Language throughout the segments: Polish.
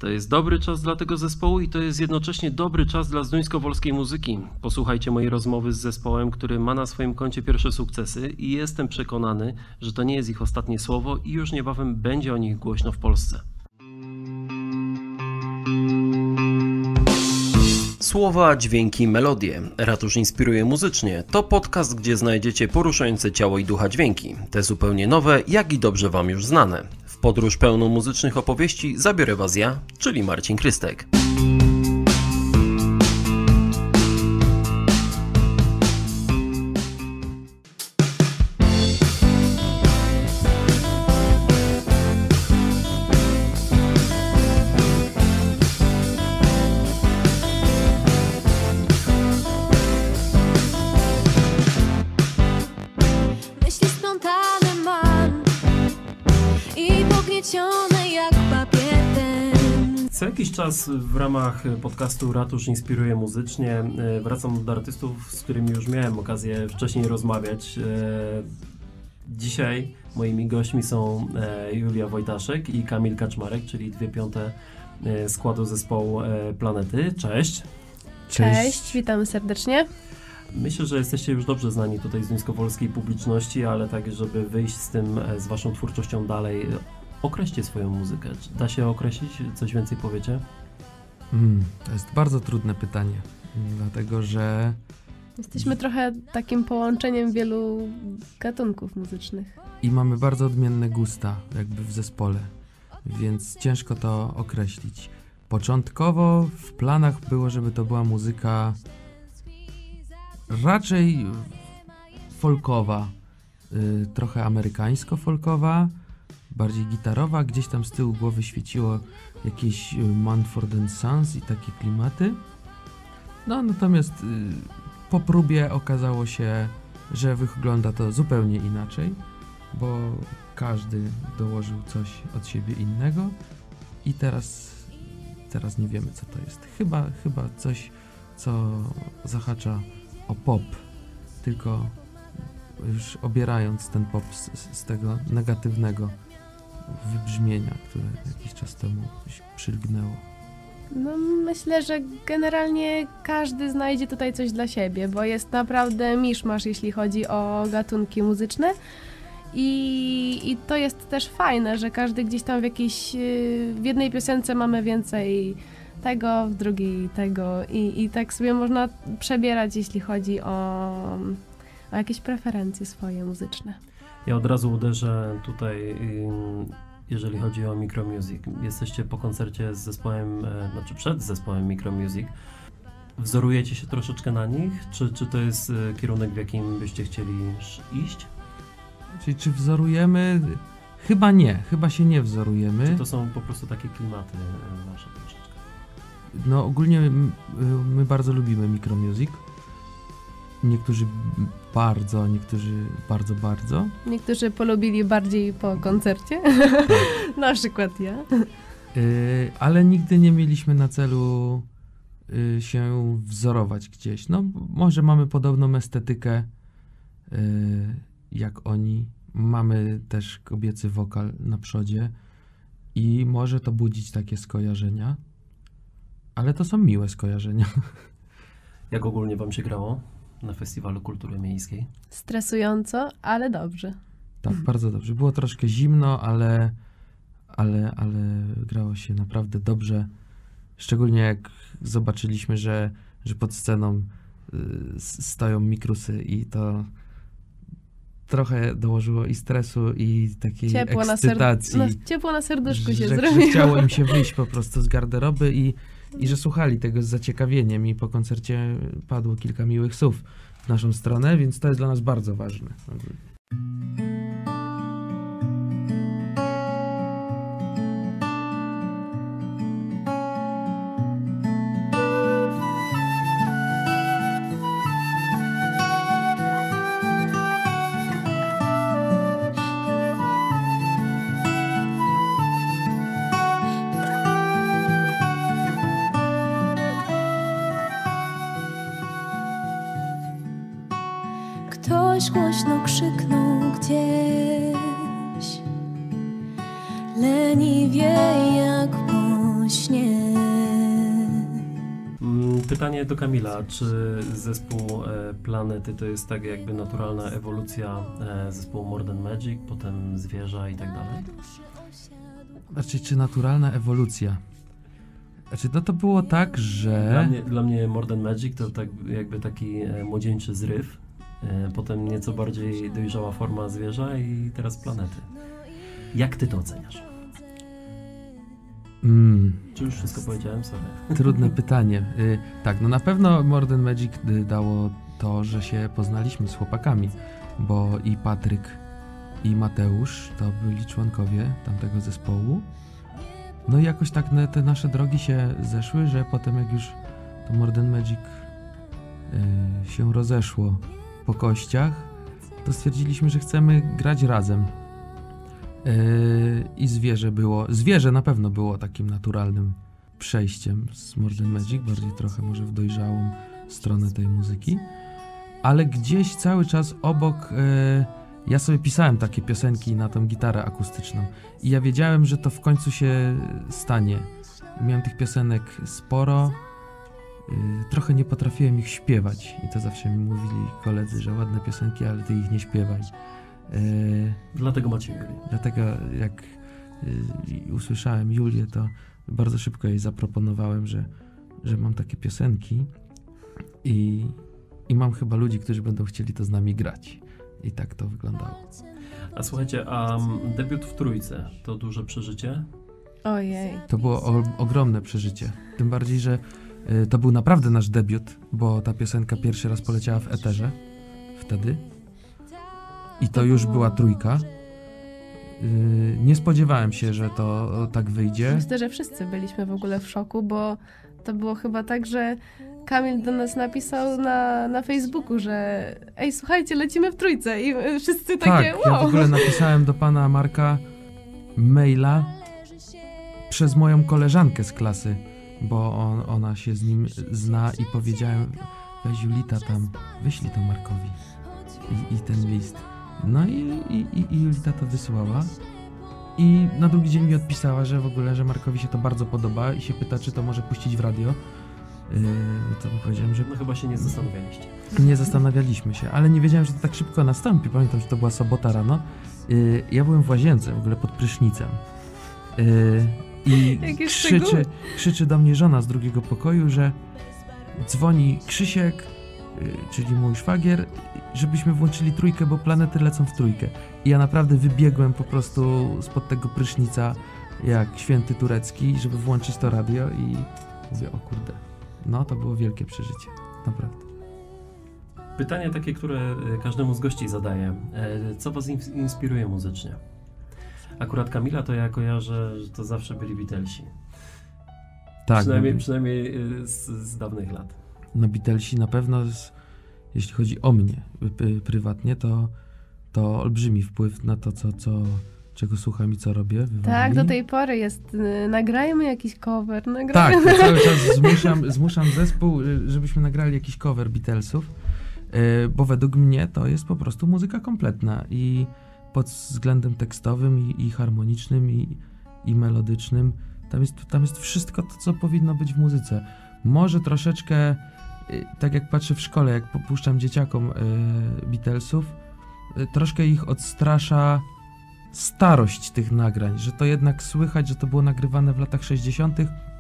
To jest dobry czas dla tego zespołu i to jest jednocześnie dobry czas dla zduńsko-wolskiej muzyki. Posłuchajcie mojej rozmowy z zespołem, który ma na swoim koncie pierwsze sukcesy i jestem przekonany, że to nie jest ich ostatnie słowo i już niebawem będzie o nich głośno w Polsce. Słowa, dźwięki, melodie. Ratusz inspiruje muzycznie. To podcast, gdzie znajdziecie poruszające ciało i ducha dźwięki. Te zupełnie nowe, jak i dobrze Wam już znane. W podróż pełną muzycznych opowieści zabiorę Was ja, czyli Marcin Krystek. Co jakiś czas w ramach podcastu Ratusz inspiruje muzycznie wracam do artystów, z którymi już miałem okazję wcześniej rozmawiać. Dzisiaj moimi gośćmi są Julia Wojtaszek i Kamil Kaczmarek, czyli 2/5 składu zespołu Planety. Cześć. Cześć, witamy serdecznie. Myślę, że jesteście już dobrze znani tutaj z duńskowolskiej publiczności, ale tak, żeby wyjść z tym, z waszą twórczością dalej, określcie swoją muzykę. Czy da się określić? Coś więcej powiecie? To jest bardzo trudne pytanie, dlatego że... Jesteśmy trochę takim połączeniem wielu gatunków muzycznych. I mamy bardzo odmienne gusta jakby w zespole, więc ciężko to określić. Początkowo w planach było, żeby to była muzyka raczej folkowa, trochę amerykańsko-folkowa, bardziej gitarowa, gdzieś tam z tyłu głowy świeciło jakieś Mumford & Sons i takie klimaty. No natomiast po próbie okazało się, że wygląda to zupełnie inaczej, bo każdy dołożył coś od siebie innego i teraz nie wiemy, co to jest. Chyba coś, co zahacza o pop, tylko już obierając ten pop z tego negatywnego wybrzmienia, które jakiś czas temu przylgnęło. No myślę, że generalnie każdy znajdzie tutaj coś dla siebie, bo jest naprawdę miszmasz, jeśli chodzi o gatunki muzyczne i to jest też fajne, że każdy gdzieś tam w jednej piosence mamy więcej tego, w drugiej tego i tak sobie można przebierać, jeśli chodzi o jakieś preferencje swoje muzyczne. Ja od razu uderzę tutaj, jeżeli chodzi o Micromusic. Jesteście po koncercie z zespołem, znaczy przed zespołem Micromusic. Wzorujecie się troszeczkę na nich? Czy to jest kierunek, w jakim byście chcieli iść? Czyli czy wzorujemy? Chyba nie, chyba się nie wzorujemy. Czy to są po prostu takie klimaty wasze troszeczkę? No ogólnie my bardzo lubimy Micromusic. Niektórzy bardzo, niektórzy bardzo. Niektórzy polubili bardziej po koncercie, Tak. na przykład ja. Ale nigdy nie mieliśmy na celu się wzorować gdzieś. No może mamy podobną estetykę jak oni. Mamy też kobiecy wokal na przodzie i może to budzić takie skojarzenia, ale to są miłe skojarzenia. Jak ogólnie wam się grało na Festiwalu Kultury Miejskiej? Stresująco, ale dobrze. Tak, bardzo dobrze. Było troszkę zimno, ale grało się naprawdę dobrze. Szczególnie jak zobaczyliśmy, że pod sceną stoją mikrusy i to trochę dołożyło i stresu, i takiej ekscytacji. Ciepło na serduszku się że zrobiło. chciało im się wyjść po prostu z garderoby i że słuchali tego z zaciekawieniem i po koncercie padło kilka miłych słów w naszą stronę, więc to jest dla nas bardzo ważne. Ktoś głośno krzyknął gdzieś, leniwie jak po śnie. Pytanie do Kamila, czy zespół Planety to jest tak jakby naturalna ewolucja zespołu More Than Magic, potem Zwierza i tak dalej? Znaczy, czy naturalna ewolucja? Znaczy, no to było tak, że... Dla mnie More Than Magic to tak jakby taki młodzieńczy zryw, potem nieco bardziej dojrzała forma Zwierza i teraz Planety. Jak ty to oceniasz? Czy już wszystko powiedziałem? Sorry. Trudne pytanie. Tak, no na pewno More Than Magic dało to, że się poznaliśmy z chłopakami, bo i Patryk, i Mateusz to byli członkowie tamtego zespołu. No i jakoś tak te nasze drogi się zeszły, że potem jak już to More Than Magic się rozeszło po kościach, to stwierdziliśmy, że chcemy grać razem. I Zwierzę na pewno było takim naturalnym przejściem z More Than Magic, bardziej trochę może w dojrzałą stronę tej muzyki, ale gdzieś cały czas obok ja sobie pisałem takie piosenki na tą gitarę akustyczną i ja wiedziałem, że to w końcu się stanie. Miałem tych piosenek sporo, trochę nie potrafiłem ich śpiewać i to zawsze mi mówili koledzy, że ładne piosenki, ale ty ich nie śpiewaj. Dlatego macie Julię. Dlatego jak usłyszałem Julię, to bardzo szybko jej zaproponowałem, że mam takie piosenki i mam chyba ludzi, którzy będą chcieli to z nami grać. I tak to wyglądało. A słuchajcie, a debiut w Trójce to duże przeżycie? Ojej. To było ogromne przeżycie. Tym bardziej, że to był naprawdę nasz debiut, bo ta piosenka pierwszy raz poleciała w eterze wtedy. I to już była Trójka. Nie spodziewałem się, że to tak wyjdzie. Myślę, że wszyscy byliśmy w ogóle w szoku, bo to było chyba tak, że Kamil do nas napisał na Facebooku, że ej, słuchajcie, lecimy w Trójce i wszyscy takie Tak, wow. ja w ogóle napisałem do pana Marka maila przez moją koleżankę z klasy, bo ona się z nim zna i powiedziałem, weź Julita tam, wyślij to Markowi i ten list. No i Julita to wysłała i na drugi dzień mi odpisała, że w ogóle, że Markowi się to bardzo podoba i się pyta, czy to może puścić w radio. To powiedziałem, że No chyba się nie zastanawialiście. nie zastanawialiśmy się, ale nie wiedziałem, że to tak szybko nastąpi. Pamiętam, że to była sobota rano. Ja byłem w łazience, w ogóle pod prysznicem. I krzyczy do mnie żona z drugiego pokoju, że dzwoni Krzysiek, czyli mój szwagier, żebyśmy włączyli Trójkę, bo Planety lecą w Trójkę. I ja naprawdę wybiegłem po prostu spod tego prysznica jak święty turecki, żeby włączyć to radio i mówię, o kurde, no to było wielkie przeżycie, naprawdę. Pytanie takie, które każdemu z gości zadaję. Co was inspiruje muzycznie? Akurat Kamila to ja kojarzę, że to zawsze byli Beatlesi. Tak. Przynajmniej z dawnych lat. No Beatlesi na pewno, jeśli chodzi o mnie prywatnie, to olbrzymi wpływ na to, czego słucham i co robię. Wywalili. Tak, do tej pory jest, nagrajmy jakiś cover. Tak, cały czas zmuszam zespół, żebyśmy nagrali jakiś cover Beatlesów, bo według mnie to jest po prostu muzyka kompletna i pod względem tekstowym i harmonicznym i melodycznym. Tam jest wszystko to, co powinno być w muzyce. Może troszeczkę, tak jak patrzę w szkole, jak popuszczam dzieciakom Beatlesów, troszkę ich odstrasza starość tych nagrań, że to jednak słychać, że to było nagrywane w latach 60.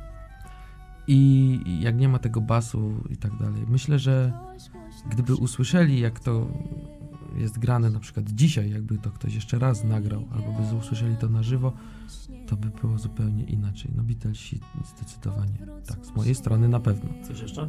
i jak nie ma tego basu i tak dalej. Myślę, że gdyby usłyszeli, jak to jest grane na przykład dzisiaj, jakby to ktoś jeszcze raz nagrał, albo by usłyszeli to na żywo, to by było zupełnie inaczej. No Beatlesi zdecydowanie. Tak, z mojej strony na pewno. Coś jeszcze?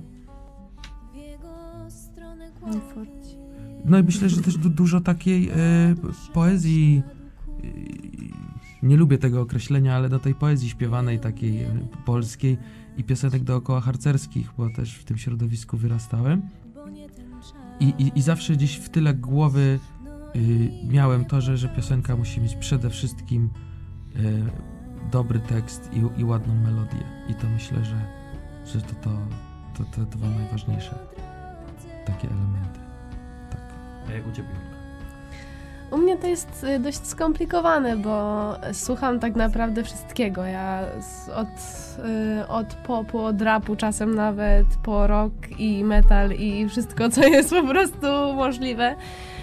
No i myślę, że też dużo takiej poezji, nie lubię tego określenia, ale do tej poezji śpiewanej, takiej polskiej i piosenek dookoła harcerskich, bo też w tym środowisku wyrastałem. I zawsze gdzieś w tyle głowy miałem to, że piosenka musi mieć przede wszystkim dobry tekst i ładną melodię. I to myślę, że to te dwa najważniejsze takie elementy. Tak. A jak u ciebie, Julka? U mnie to jest dość skomplikowane, bo słucham tak naprawdę wszystkiego. Ja od popu, od rapu czasem nawet, po rock i metal i wszystko, co jest po prostu możliwe.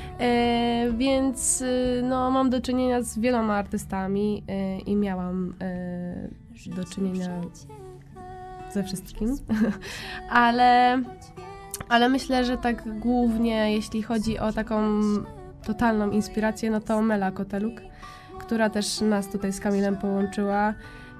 Więc no, mam do czynienia z wieloma artystami i miałam do czynienia ze wszystkim, ale myślę, że tak głównie jeśli chodzi o taką totalną inspirację, no to Mela Koteluk, która też nas tutaj z Kamilem połączyła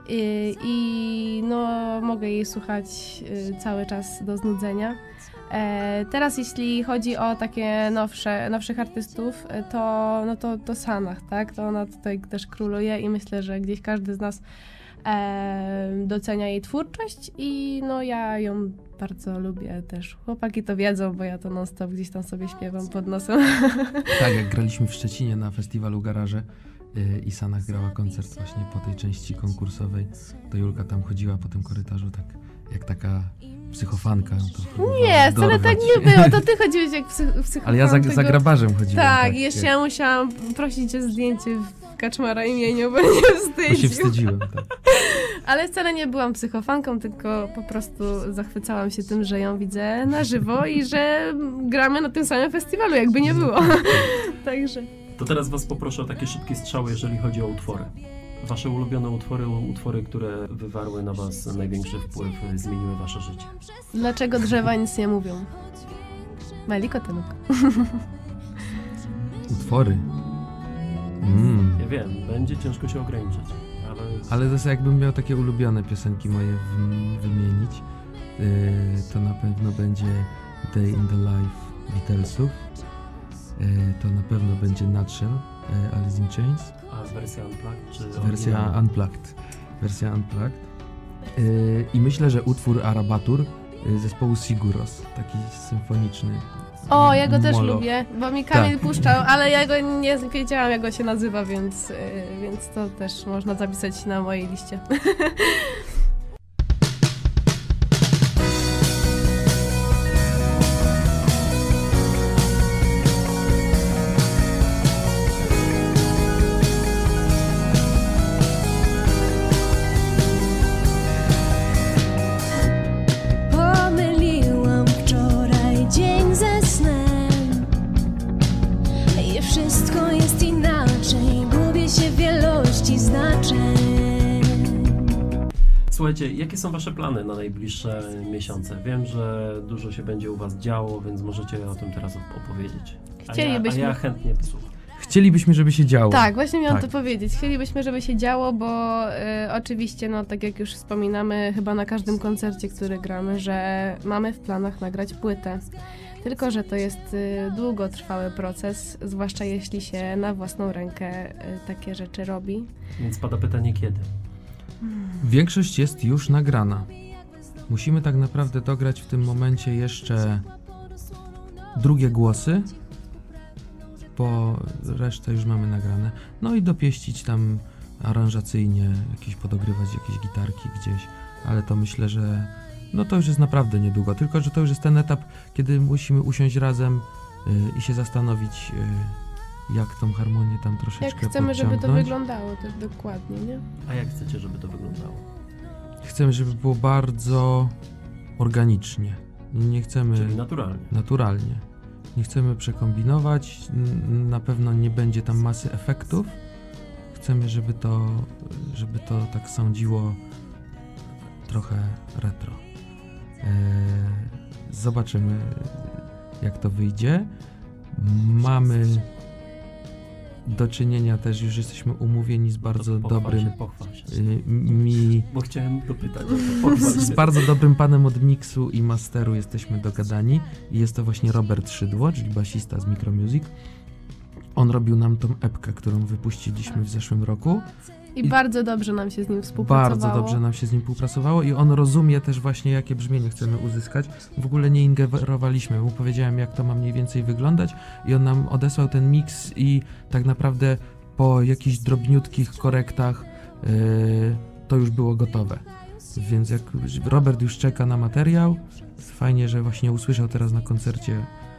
i no, mogę jej słuchać cały czas do znudzenia. Teraz jeśli chodzi o takie nowszych artystów, to Sanach, tak? To ona tutaj też króluje i myślę, że gdzieś każdy z nas docenia jej twórczość i no ja ją bardzo lubię też. Chłopaki to wiedzą, bo ja to non-stop gdzieś tam sobie śpiewam pod nosem. Tak, jak graliśmy w Szczecinie na festiwalu Garaże i Sanach grała koncert właśnie po tej części konkursowej, to Julka tam chodziła po tym korytarzu tak jak taka psychofanka. Nie, wcale tak nie było. To ty chodziłeś jak psychofanka. Ale ja za grabarzem chodziłem. Tak, jeszcze ja musiałam prosić o zdjęcie w Kaczmara imieniu, bo nie wstydził. Bo się wstydziłem, tak. Ale wcale nie byłam psychofanką, tylko po prostu zachwycałam się tym, że ją widzę na żywo i że gramy na tym samym festiwalu, jakby nie było. Także. To teraz was poproszę o takie szybkie strzały, jeżeli chodzi o utwory. Wasze ulubione utwory, które wywarły na was największy wpływ, zmieniły wasze życie. Dlaczego drzewa nic nie mówią? Meli Koteluk. Utwory. Ja wiem, będzie ciężko się ograniczyć, ale to jest jakbym miał takie ulubione piosenki moje wymienić, to na pewno będzie Day in the Life Beatlesów, to na pewno będzie Nutshell, Alice in Chains. A wersja Unplugged czy Wersja Unplugged. I myślę, że utwór Arabatur zespołu Siguros, taki symfoniczny. O, ja go też Molo. lubię, bo mi Kamil puszczał, ale ja go nie wiedziałam, jak go się nazywa, więc to też można zapisać na mojej liście. Słuchajcie, jakie są wasze plany na najbliższe miesiące? Wiem, że dużo się będzie u was działo, więc możecie o tym teraz opowiedzieć. A ja chętnie posłucham. Chcielibyśmy, żeby się działo. Tak, właśnie miałam to powiedzieć. Chcielibyśmy, żeby się działo, bo oczywiście, no tak jak już wspominamy chyba na każdym koncercie, który gramy, że mamy w planach nagrać płytę. Tylko że to jest długotrwały proces, zwłaszcza jeśli się na własną rękę takie rzeczy robi. Więc pada pytanie, kiedy? Większość jest już nagrana. Musimy tak naprawdę dograć w tym momencie jeszcze drugie głosy, bo resztę już mamy nagrane. No i dopieścić tam aranżacyjnie, podogrywać jakieś gitarki gdzieś, ale to myślę, że no to już jest naprawdę niedługo, tylko że to już jest ten etap, kiedy musimy usiąść razem i się zastanowić, jak tą harmonię tam troszeczkę Jak chcemy, podciągnąć. żeby to wyglądało też dokładnie, nie? A jak chcecie, żeby to wyglądało? Chcemy, żeby było bardzo organicznie. Nie chcemy... Czyli naturalnie. Naturalnie. Nie chcemy przekombinować, na pewno nie będzie tam masy efektów. Chcemy, żeby to tak sądziło trochę retro. Zobaczymy, jak to wyjdzie. Mamy do czynienia też, już jesteśmy umówieni z bardzo dobrym... Pochwal się. Bo chciałem dopytać. Z bardzo dobrym panem od miksu i masteru jesteśmy dogadani i jest to właśnie Robert Szydło, czyli basista z Micromusic. On robił nam tą epkę, którą wypuściliśmy w zeszłym roku. I bardzo dobrze nam się z nim współpracowało. Bardzo dobrze nam się z nim współpracowało i on rozumie też właśnie, jakie brzmienie chcemy uzyskać. W ogóle nie ingerowaliśmy, mu powiedziałem, jak to ma mniej więcej wyglądać i on nam odesłał ten miks i tak naprawdę po jakichś drobniutkich korektach to już było gotowe. Więc jak Robert już czeka na materiał, fajnie, że właśnie usłyszał teraz na koncercie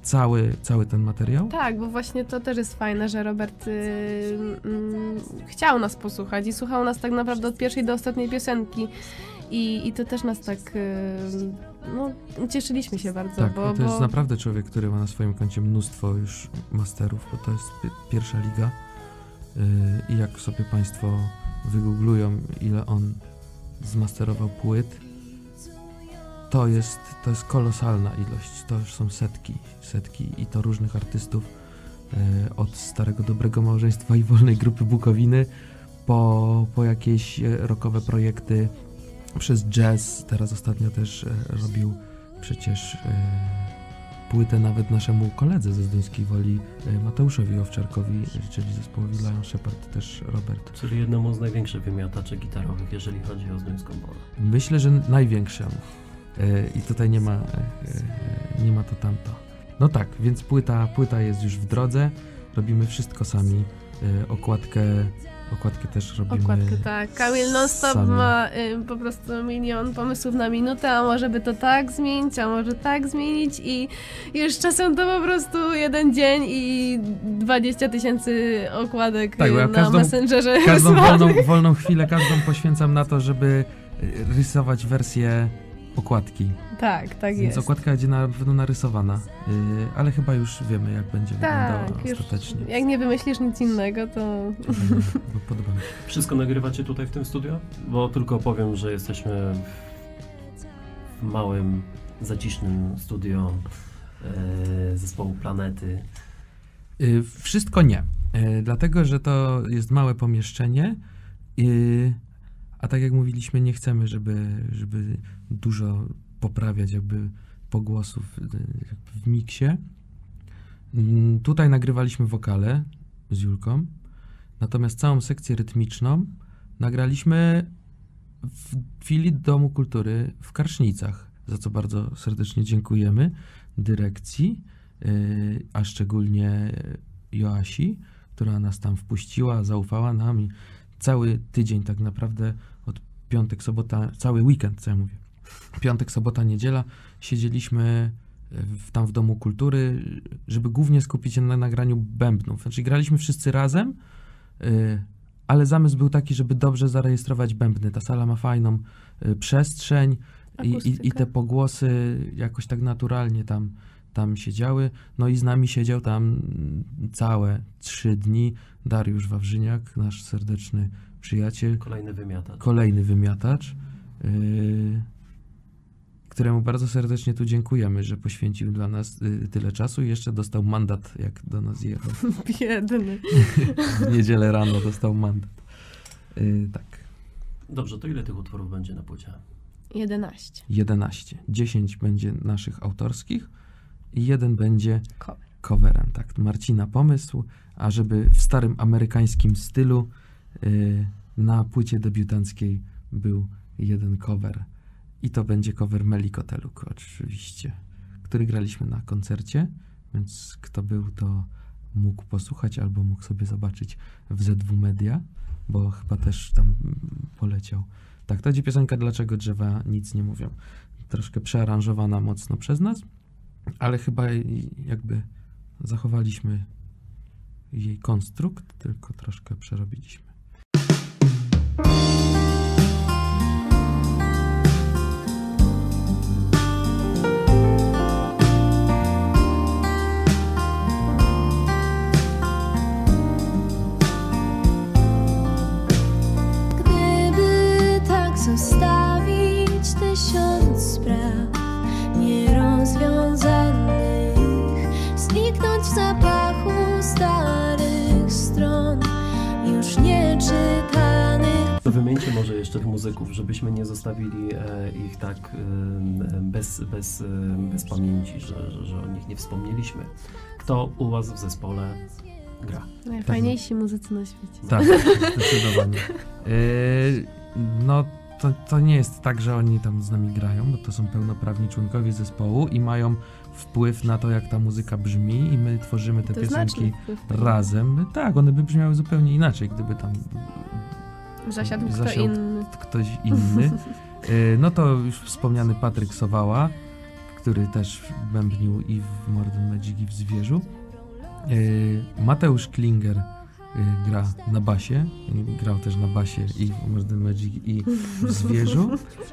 cały ten materiał? Tak, bo właśnie to też jest fajne, że Robert chciał nas posłuchać i słuchał nas tak naprawdę od pierwszej do ostatniej piosenki. I to też nas tak, cieszyliśmy się bardzo. Tak, bo to jest naprawdę człowiek, który ma na swoim koncie mnóstwo już masterów, bo to jest pierwsza liga. I jak sobie Państwo wygooglują, ile on zmasterował płyt, to jest kolosalna ilość. To już są setki i to różnych artystów, od Starego Dobrego Małżeństwa i Wolnej Grupy Bukowiny po jakieś rockowe projekty, przez jazz. Teraz ostatnio też robił przecież płytę nawet naszemu koledze ze Zduńskiej Woli, Mateuszowi Owczarkowi, czyli zespołowi Lion Shepherd, też Robert. Czyli jednemu z największych wymiataczy gitarowych, jeżeli chodzi o Zduńską Wolę. Myślę, że największemu. I tutaj nie ma to tamto. No tak, więc płyta jest już w drodze, robimy wszystko sami. Okładkę też robimy. Okładkę, tak. Kamil non-stop sami. ma po prostu milion pomysłów na minutę, a może by to tak zmienić, a może tak zmienić i już czasem to po prostu jeden dzień i 20 000 okładek Tak, bo ja na Messengerze. Każdą wolną chwilę poświęcam na to, żeby rysować wersję okładki. Tak Więc jest. okładka będzie na pewno narysowana, ale chyba już wiemy, jak będzie wyglądała już ostatecznie. jak nie wymyślisz nic innego, to... Bo podoba mi się. Wszystko nagrywacie tutaj w tym studio? Bo tylko powiem, że jesteśmy w małym, zacisznym studio zespołu Planety. Wszystko nie, dlatego, że to jest małe pomieszczenie, a tak jak mówiliśmy, nie chcemy, żeby dużo poprawiać jakby pogłosów jakby w miksie. Tutaj nagrywaliśmy wokale z Julką, natomiast całą sekcję rytmiczną nagraliśmy w Filii Domu Kultury w Karsznicach, za co bardzo serdecznie dziękujemy dyrekcji, a szczególnie Joasi, która nas tam wpuściła, zaufała nam i cały tydzień tak naprawdę od piątek, sobota, cały weekend, co ja mówię, piątek, sobota, niedziela siedzieliśmy tam w Domu Kultury, żeby głównie skupić się na nagraniu bębnów. Znaczy graliśmy wszyscy razem, ale zamysł był taki, żeby dobrze zarejestrować bębny. Ta sala ma fajną przestrzeń i te pogłosy jakoś tak naturalnie tam siedziały. No i z nami siedział tam całe 3 dni Dariusz Wawrzyniak, nasz serdeczny przyjaciel. Kolejny wymiatacz, któremu bardzo serdecznie tu dziękujemy, że poświęcił dla nas tyle czasu i jeszcze dostał mandat, jak do nas jechał. Biedny. W niedzielę rano dostał mandat. Tak. Dobrze, to ile tych utworów będzie na płycie? 11. 10 będzie naszych autorskich i 1 będzie Cover. coverem. Tak, Marcina pomysł, a żeby w starym amerykańskim stylu na płycie debiutanckiej był 1 cover. I to będzie cover Meli Koteluk oczywiście, który graliśmy na koncercie, więc kto był, to mógł posłuchać albo mógł sobie zobaczyć w ZW Media, bo chyba też tam poleciał. Tak, to będzie piosenka Dlaczego drzewa nic nie mówią. Troszkę przearanżowana mocno przez nas, ale chyba jakby zachowaliśmy jej konstrukt, tylko troszkę przerobiliśmy. Zostawić 1000 spraw nierozwiązanych, zniknąć w zapachu starych stron, już nieczytanych. To wymieńcie może jeszcze tych muzyków, żebyśmy nie zostawili ich tak bez pamięci, że o nich nie wspomnieliśmy. Kto u was w zespole gra? Najfajniejsi muzycy na świecie. Tak, zdecydowanie. No to nie jest tak, że oni tam z nami grają, bo to są pełnoprawni członkowie zespołu i mają wpływ na to, jak ta muzyka brzmi i my tworzymy te piosenki razem. Tak, one by brzmiały zupełnie inaczej, gdyby tam zasiadł ktoś inny. No to już wspomniany Patryk Sowała, który też bębnił i w Modern Magic i w Zwierzu. Mateusz Klinger gra na basie, grał też na basie i w Modern Magic i w Zwierzu.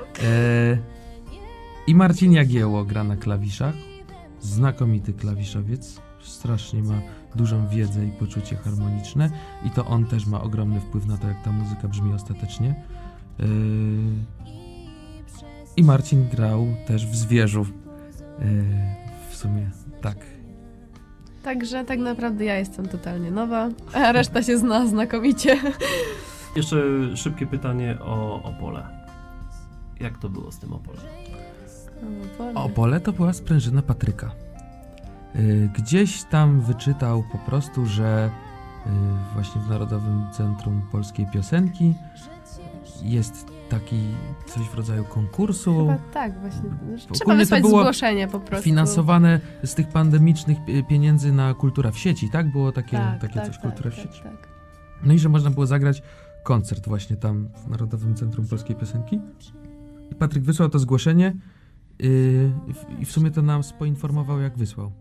I Marcin Jagiełło gra na klawiszach, znakomity klawiszowiec, strasznie ma dużą wiedzę i poczucie harmoniczne i to on też ma ogromny wpływ na to, jak ta muzyka brzmi ostatecznie. I Marcin grał też w Zwierzu. W sumie tak. Także tak naprawdę ja jestem totalnie nowa, a reszta się zna znakomicie. Jeszcze szybkie pytanie o Opole. Jak to było z tym Opolem? Opole to była sprężyna Patryka. Gdzieś tam wyczytał po prostu, że właśnie w Narodowym Centrum Polskiej Piosenki jest taki coś w rodzaju konkursu. Chyba tak, właśnie. Trzeba Ogólnie wysłać to było zgłoszenie po prostu. finansowane z tych pandemicznych pieniędzy na Kultura w sieci, tak? Było takie coś, Kultura w sieci. Tak. No i że można było zagrać koncert właśnie tam w Narodowym Centrum Polskiej Piosenki. I Patryk wysłał to zgłoszenie i w sumie to nas poinformował, jak wysłał.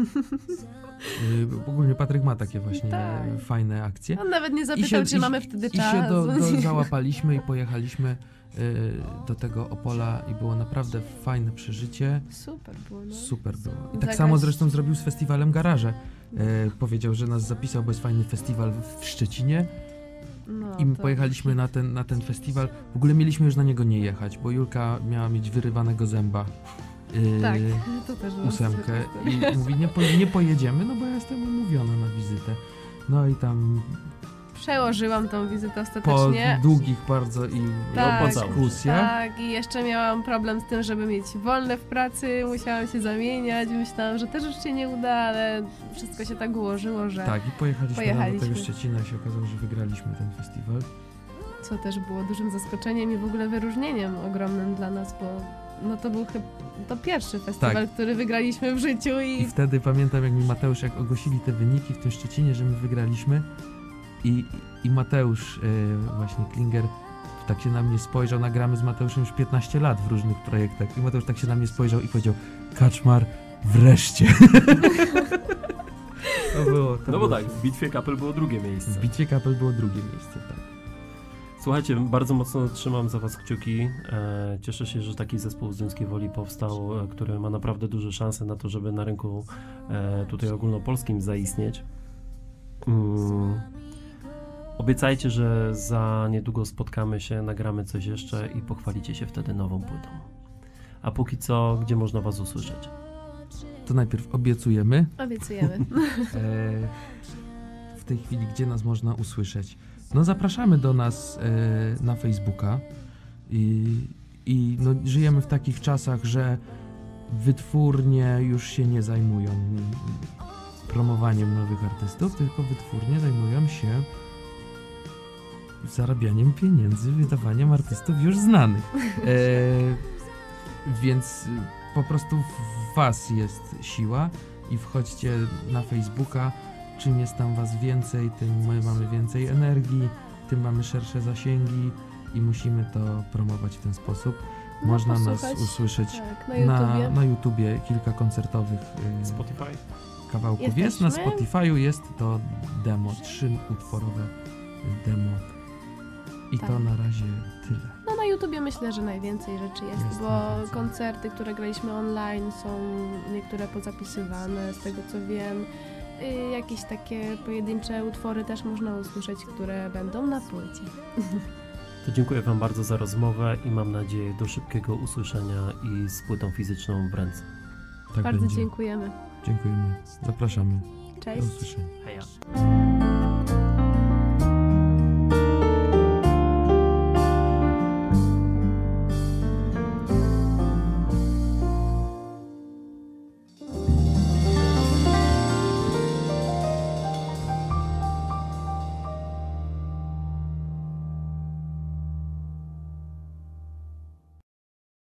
Ogólnie Patryk ma takie właśnie fajne akcje. On nawet nie zapytał, czy mamy wtedy czas. I się załapaliśmy i pojechaliśmy do tego Opola i było naprawdę fajne przeżycie. Super było, no. Super było. I tak samo zresztą zrobił z festiwalem Garaże. Powiedział, że nas zapisał, bo jest fajny festiwal w Szczecinie. No, I my pojechaliśmy na ten festiwal. W ogóle mieliśmy już na niego nie jechać, bo Julka miała mieć wyrywanego zęba. Tak, to też było 8 i mówi, nie pojedziemy, no bo ja jestem umówiona na wizytę. No i tam przełożyłam tą wizytę ostatecznie. Po długich bardzo i dyskusjach. Tak, i jeszcze miałam problem z tym, żeby mieć wolne w pracy, musiałam się zamieniać, myślałam, że też już się nie uda, ale wszystko się tak ułożyło, że tak, i pojechaliśmy do tego Szczecina i się okazało, że wygraliśmy ten festiwal. Co też było dużym zaskoczeniem i w ogóle wyróżnieniem ogromnym dla nas, bo no to był chyba to pierwszy festiwal, który wygraliśmy w życiu. I wtedy pamiętam, jak mi Mateusz, jak ogłosili te wyniki w tym Szczecinie, że my wygraliśmy i Mateusz właśnie Klinger tak się na mnie spojrzał, nagramy z Mateuszem już 15 lat w różnych projektach i Mateusz tak się na mnie spojrzał i powiedział: Kaczmar, wreszcie. To bo tak, w Bitwie Kapel było drugie miejsce. W Bitwie Kapel było drugie miejsce, tak. Słuchajcie, bardzo mocno trzymam za was kciuki. Cieszę się, że taki zespół z Dymskiej Woli powstał, który ma naprawdę duże szanse na to, żeby na rynku tutaj ogólnopolskim zaistnieć. Obiecajcie, że za niedługo spotkamy się, nagramy coś jeszcze i pochwalicie się wtedy nową płytą. A póki co, gdzie można was usłyszeć? To najpierw obiecujemy. Obiecujemy. W tej chwili, gdzie nas można usłyszeć? No zapraszamy do nas na Facebooka i no, żyjemy w takich czasach, że wytwórnie już się nie zajmują promowaniem nowych artystów, tylko wytwórnie zajmują się zarabianiem pieniędzy, wydawaniem artystów już znanych. Więc po prostu w was jest siła i wchodźcie na Facebooka. Czym jest tam was więcej, tym my mamy więcej energii, tym mamy szersze zasięgi i musimy to promować w ten sposób. Można nas usłyszeć na YouTubie, kilka koncertowych Spotify kawałków jest. Na Spotify'u jest to demo, 3-utworowe demo. I to na razie tyle. No na YouTubie myślę, że najwięcej rzeczy jest, bo koncerty, które graliśmy online, są niektóre pozapisywane, z tego co wiem. Jakieś takie pojedyncze utwory też można usłyszeć, które będą na płycie. To dziękuję wam bardzo za rozmowę i mam nadzieję do szybkiego usłyszenia i z płytą fizyczną w ręce. Tak bardzo będzie. dziękujemy. Dziękujemy. Zapraszamy. Cześć. Do usłyszenia. Heja.